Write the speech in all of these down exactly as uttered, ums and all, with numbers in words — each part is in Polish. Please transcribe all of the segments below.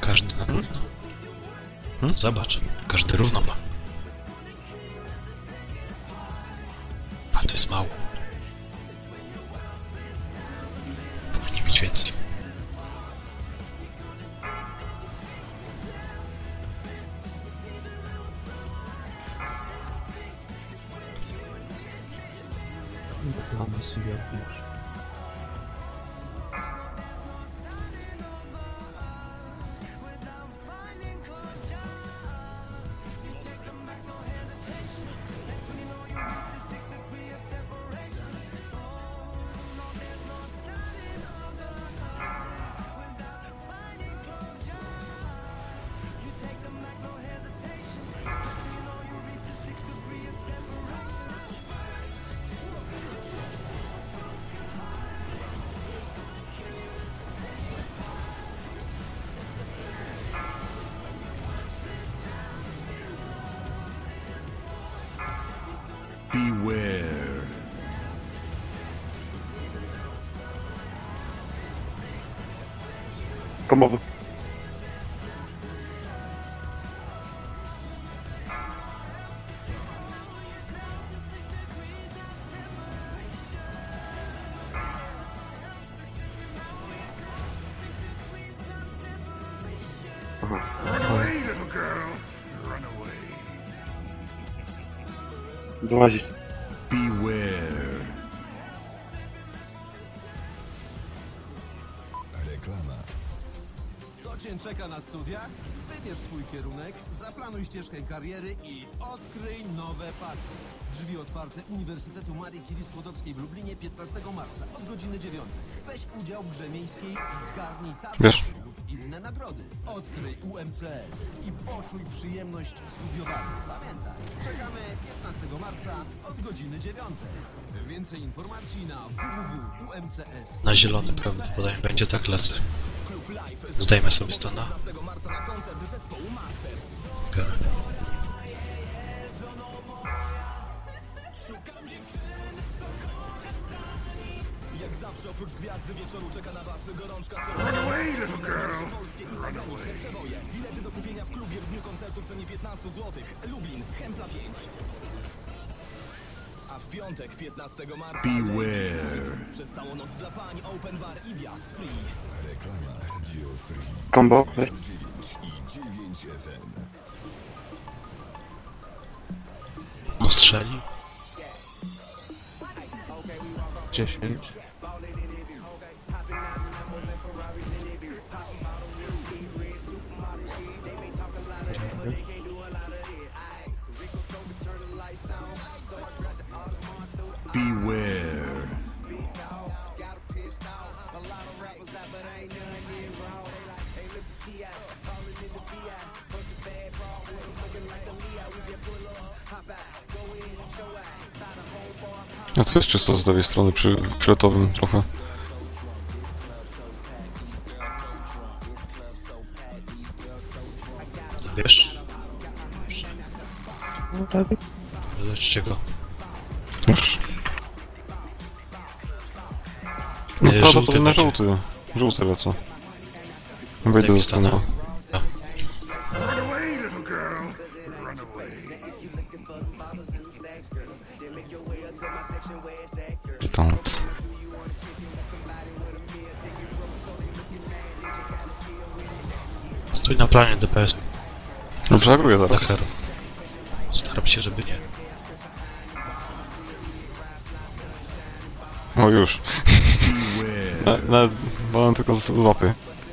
Każdy na równo. Hmm? Zobacz, każdy równo ma. A to jest mało. Powinni mieć więcej. Mamy sobie odbierz. Beware. Kombowy. Aha. Away, little girl. Run away. Dołazić. Beware. Reklama. Co cię czeka na studiach? Wybierz swój kierunek, zaplanuj ścieżkę kariery i odkryj nowe pasje. Drzwi otwarte Uniwersytetu Marii Curie Skłodowskiej w Lublinie piętnastego marca od godziny dziewiątej. Weź udział w grze miejskiej i zgarnij Wiesz. tablet lub inne nagrody. Odkryj U M C S i poczuj przyjemność studiowania. Pamiętaj, czekamy piętnastego marca od godziny dziewiątej. Więcej informacji na w w w kropka u m c s. Na zielony prawdopodobnie będzie tak lecę. Zdejmę sobie stona. Biorę. Jak zawsze oprócz gwiazdy wieczoru czeka na was gorączka Run away, little girl. Run away. przeboje. Bilety do kupienia w klubie w dniu koncertu w cenie piętnaście złotych. Lublin, Hempla pięć. A w piątek, piętnastego marca, Beware. przez całą noc dla pań, open bar i wjazd free. Reklama Radio Free Kombowy. i dziewięć F M. On strzeli. dziesięć. Beware. A to jest czysto z lewej strony przy fioletowym trochę. Wiesz? No tak. Leczcie go. Już. No Nie, prawdopodobnie żółty żółty. Żółty lecę. Wejdę Daj mi ze stanu. stana. Ja. Run away, little girl. Run away. Stąd. Stój na planie D P S. No przegruję zaraz. Lecher. Staram się, żeby nie. O już. Beware. Na, nawet wolę tylko z z łapy.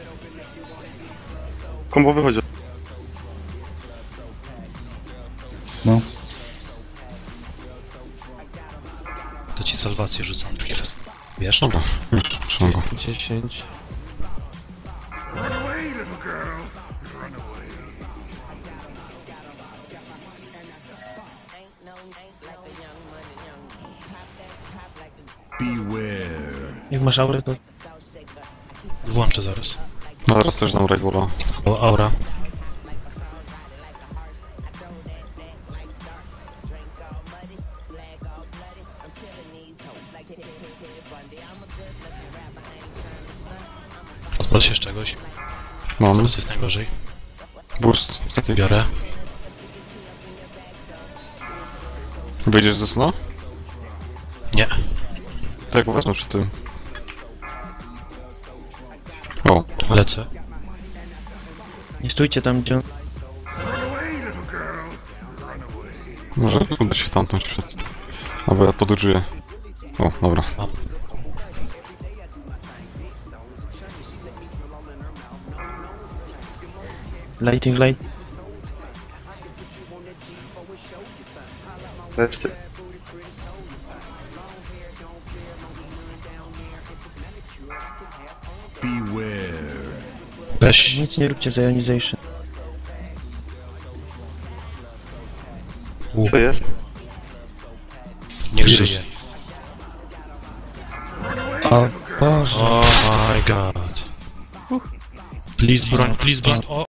Kombowy chodzi. No. To ci salwację rzucam drugi raz. Wiesz? Dobra, już trzymam go. dziesięć. Run away, little girl. Run away. Beware. Jak masz aurę, to Włączę zaraz. No teraz też dam regula. O, aura. Odpal się z czegoś. Mam. Teraz jest najgorzej. Burst. Co ty? Biorę. Wyjdziesz ze snu? Nie. Tak, wezmę przy tym. O, Lecę. Nie stójcie tam, gdzie on... Run away, little girl. Run away. może uda się tamtąd przed. Albo ja podróżuję. O, dobra. Mam. Lighting light. Leczcie. Beware. Weź. Nic nie róbcie z ionization. U, Co jest? niech żyje. O Boże. Oh my god. Please broń, please broń. O,